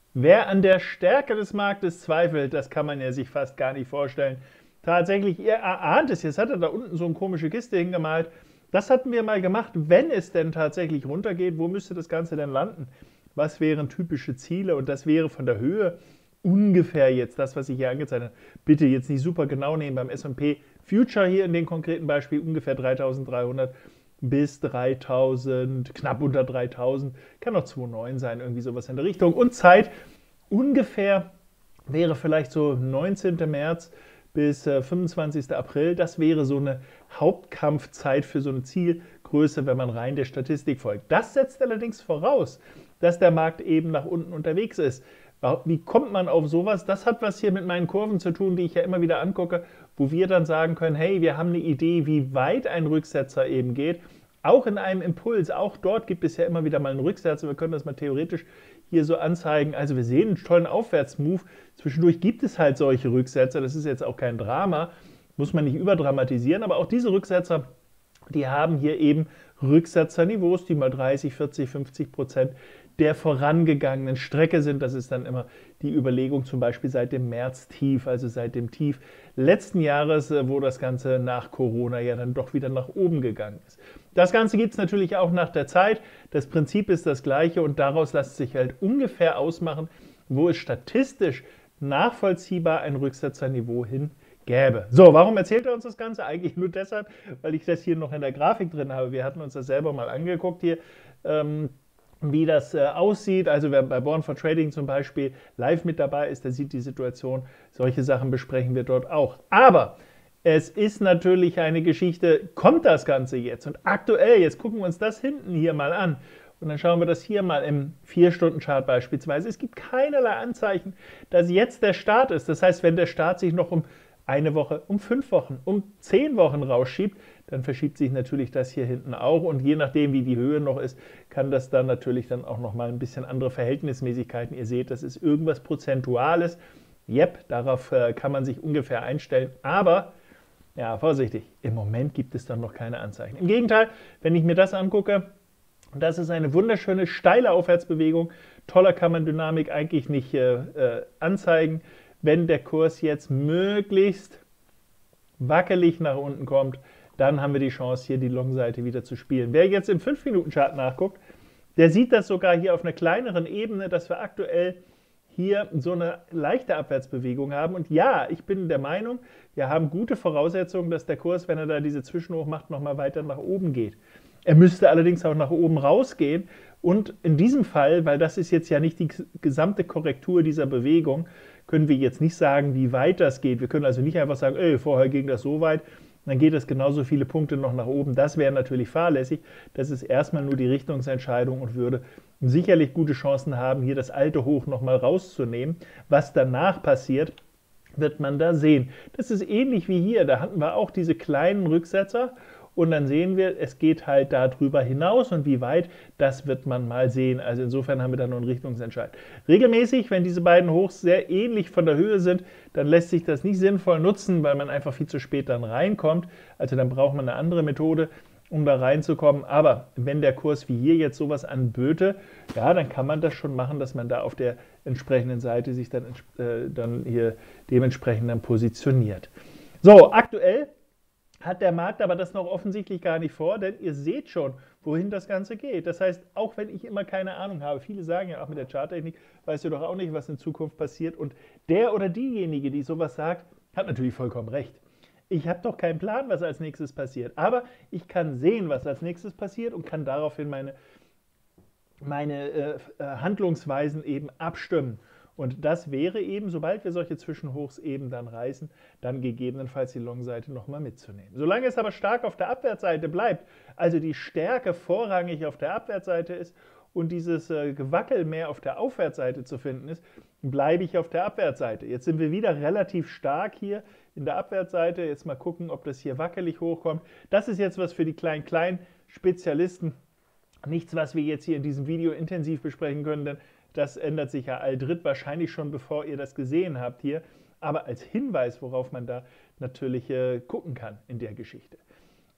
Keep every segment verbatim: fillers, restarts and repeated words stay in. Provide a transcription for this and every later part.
Wer an der Stärke des Marktes zweifelt, das kann man ja sich fast gar nicht vorstellen. Tatsächlich, ihr erahnt es, jetzt hat er da unten so eine komische Kiste hingemalt. Das hatten wir mal gemacht, wenn es denn tatsächlich runtergeht, wo müsste das Ganze denn landen? Was wären typische Ziele? Und das wäre von der Höhe ungefähr jetzt das, was ich hier angezeigt habe. Bitte jetzt nicht super genau nehmen, beim S und P Future hier in dem konkreten Beispiel ungefähr dreitausenddreihundert bis dreitausend, knapp unter dreitausend, kann auch zwei Komma neun sein, irgendwie sowas in der Richtung. Und Zeit ungefähr wäre vielleicht so neunzehnten März bis äh, fünfundzwanzigsten April. Das wäre so eine Hauptkampfzeit für so eine Zielgröße, wenn man rein der Statistik folgt. Das setzt allerdings voraus, dass der Markt eben nach unten unterwegs ist. Wie kommt man auf sowas? Das hat was hier mit meinen Kurven zu tun, die ich ja immer wieder angucke, wo wir dann sagen können, hey, wir haben eine Idee, wie weit ein Rücksetzer eben geht. Auch in einem Impuls, auch dort gibt es ja immer wieder mal einen Rücksetzer. Wir können das mal theoretisch hier so anzeigen. Also wir sehen einen tollen Aufwärtsmove. Zwischendurch gibt es halt solche Rücksetzer. Das ist jetzt auch kein Drama, muss man nicht überdramatisieren. Aber auch diese Rücksetzer, die haben hier eben Rücksetzerniveaus, die mal dreißig, vierzig, fünfzig Prozent der vorangegangenen Strecke sind. Das ist dann immer die Überlegung, zum Beispiel seit dem März-Tief, also seit dem Tief letzten Jahres, wo das Ganze nach Corona ja dann doch wieder nach oben gegangen ist. Das Ganze gibt es natürlich auch nach der Zeit. Das Prinzip ist das gleiche und daraus lässt sich halt ungefähr ausmachen, wo es statistisch nachvollziehbar ein Rücksetzerniveau hin gäbe. So, warum erzählt er uns das Ganze? Eigentlich nur deshalb, weil ich das hier noch in der Grafik drin habe. Wir hatten uns das selber mal angeguckt hier, ähm, wie das äh, aussieht. Also wer bei Born for Trading zum Beispiel live mit dabei ist, der sieht die Situation. Solche Sachen besprechen wir dort auch. Aber es ist natürlich eine Geschichte, kommt das Ganze jetzt? Und aktuell, jetzt gucken wir uns das hinten hier mal an. Und dann schauen wir das hier mal im vier Stunden Chart beispielsweise. Es gibt keinerlei Anzeichen, dass jetzt der Start ist. Das heißt, wenn der Start sich noch um eine Woche, um fünf Wochen, um zehn Wochen rausschiebt, dann verschiebt sich natürlich das hier hinten auch. Und je nachdem, wie die Höhe noch ist, kann das dann natürlich dann auch noch mal ein bisschen andere Verhältnismäßigkeiten. Ihr seht, das ist irgendwas Prozentuales. Yep, darauf äh, kann man sich ungefähr einstellen. Aber ja, vorsichtig, im Moment gibt es dann noch keine Anzeichen. Im Gegenteil, wenn ich mir das angucke, das ist eine wunderschöne, steile Aufwärtsbewegung. Toller kann man Dynamik eigentlich nicht äh, äh, anzeigen. Wenn der Kurs jetzt möglichst wackelig nach unten kommt, dann haben wir die Chance, hier die Long-Seite wieder zu spielen. Wer jetzt im fünf Minuten Chart nachguckt, der sieht das sogar hier auf einer kleineren Ebene, dass wir aktuell hier so eine leichte Abwärtsbewegung haben. Und ja, ich bin der Meinung, wir haben gute Voraussetzungen, dass der Kurs, wenn er da diese Zwischenhoch macht, nochmal weiter nach oben geht. Er müsste allerdings auch nach oben rausgehen. Und in diesem Fall, weil das ist jetzt ja nicht die gesamte Korrektur dieser Bewegung, können wir jetzt nicht sagen, wie weit das geht. Wir können also nicht einfach sagen, ey, vorher ging das so weit, dann geht es genauso viele Punkte noch nach oben. Das wäre natürlich fahrlässig. Das ist erstmal nur die Richtungsentscheidung und würde sicherlich gute Chancen haben, hier das alte Hoch nochmal rauszunehmen. Was danach passiert, wird man da sehen. Das ist ähnlich wie hier. Da hatten wir auch diese kleinen Rücksetzer. Und dann sehen wir, es geht halt darüber hinaus und wie weit, das wird man mal sehen. Also insofern haben wir da nur einen Richtungsentscheid. Regelmäßig, wenn diese beiden Hochs sehr ähnlich von der Höhe sind, dann lässt sich das nicht sinnvoll nutzen, weil man einfach viel zu spät dann reinkommt. Also dann braucht man eine andere Methode, um da reinzukommen. Aber wenn der Kurs wie hier jetzt sowas anböte, ja, dann kann man das schon machen, dass man da auf der entsprechenden Seite sich dann, äh, dann hier dementsprechend dann positioniert. So, aktuell hat der Markt aber das noch offensichtlich gar nicht vor, denn ihr seht schon, wohin das Ganze geht. Das heißt, auch wenn ich immer keine Ahnung habe, viele sagen ja auch mit der Charttechnik, weißt du doch auch nicht, was in Zukunft passiert. Und der oder diejenige, die sowas sagt, hat natürlich vollkommen recht. Ich habe doch keinen Plan, was als nächstes passiert. Aber ich kann sehen, was als nächstes passiert und kann daraufhin meine, meine äh, Handlungsweisen eben abstimmen. Und das wäre eben, sobald wir solche Zwischenhochs eben dann reißen, dann gegebenenfalls die Long-Seite nochmal mitzunehmen. Solange es aber stark auf der Abwärtsseite bleibt, also die Stärke vorrangig auf der Abwärtsseite ist und dieses äh, Gewackel mehr auf der Aufwärtsseite zu finden ist, bleibe ich auf der Abwärtsseite. Jetzt sind wir wieder relativ stark hier in der Abwärtsseite. Jetzt mal gucken, ob das hier wackelig hochkommt. Das ist jetzt was für die kleinen-kleinen Spezialisten. Nichts, was wir jetzt hier in diesem Video intensiv besprechen können, denn das ändert sich ja aldrit wahrscheinlich schon, bevor ihr das gesehen habt hier. Aber als Hinweis, worauf man da natürlich äh, gucken kann in der Geschichte.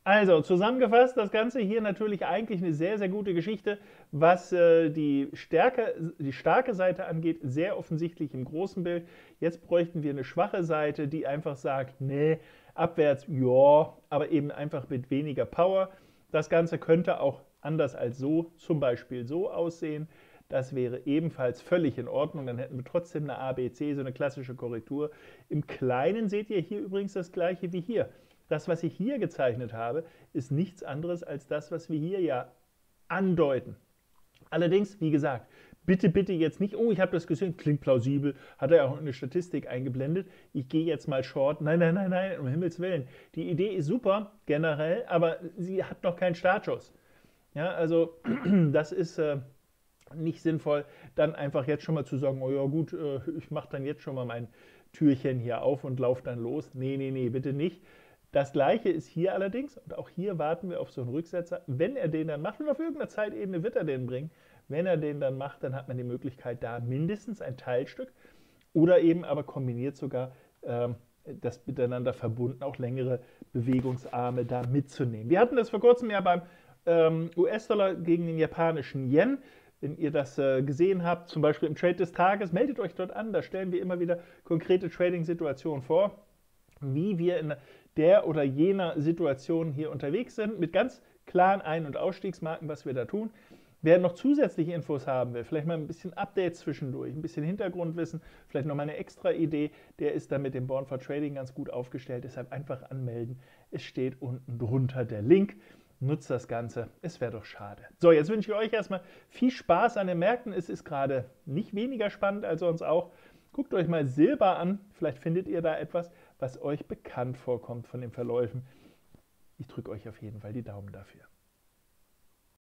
Also, zusammengefasst, das Ganze hier natürlich eigentlich eine sehr, sehr gute Geschichte, was äh, die, Stärke, die starke Seite angeht, sehr offensichtlich im großen Bild. Jetzt bräuchten wir eine schwache Seite, die einfach sagt, nee, abwärts, ja, aber eben einfach mit weniger Power. Das Ganze könnte auch anders als so, zum Beispiel so aussehen. Das wäre ebenfalls völlig in Ordnung. Dann hätten wir trotzdem eine A B C, so eine klassische Korrektur. Im Kleinen seht ihr hier übrigens das gleiche wie hier. Das, was ich hier gezeichnet habe, ist nichts anderes als das, was wir hier ja andeuten. Allerdings, wie gesagt, bitte, bitte jetzt nicht, oh, ich habe das gesehen, klingt plausibel, hat er auch eine Statistik eingeblendet, ich gehe jetzt mal short. Nein, nein, nein, nein, um Himmels Willen. Die Idee ist super, generell, aber sie hat noch keinen Startschuss. Ja, also das ist äh, nicht sinnvoll, dann einfach jetzt schon mal zu sagen, oh ja gut, äh, ich mache dann jetzt schon mal mein Türchen hier auf und laufe dann los. Nee, nee, nee, bitte nicht. Das gleiche ist hier allerdings, und auch hier warten wir auf so einen Rücksetzer. Wenn er den dann macht, und auf irgendeiner Zeitebene wird er den bringen, wenn er den dann macht, dann hat man die Möglichkeit, da mindestens ein Teilstück oder eben aber kombiniert sogar ähm, das miteinander verbunden, auch längere Bewegungsarme da mitzunehmen. Wir hatten das vor kurzem ja beim ähm, U S-Dollar gegen den japanischen Yen. Wenn ihr das äh, gesehen habt, zum Beispiel im Trade des Tages, meldet euch dort an. Da stellen wir immer wieder konkrete Trading-Situationen vor, wie wir in der oder jener Situation hier unterwegs sind, mit ganz klaren Ein- und Ausstiegsmarken, was wir da tun. Wer noch zusätzliche Infos haben will, vielleicht mal ein bisschen Updates zwischendurch, ein bisschen Hintergrundwissen, vielleicht noch mal eine extra Idee, der ist dann mit dem Born for Trading ganz gut aufgestellt. Deshalb einfach anmelden. Es steht unten drunter der Link. Nutzt das Ganze, es wäre doch schade. So, jetzt wünsche ich euch erstmal viel Spaß an den Märkten. Es ist gerade nicht weniger spannend als sonst auch. Guckt euch mal Silber an, vielleicht findet ihr da etwas, was euch bekannt vorkommt von den Verläufen. Ich drücke euch auf jeden Fall die Daumen dafür.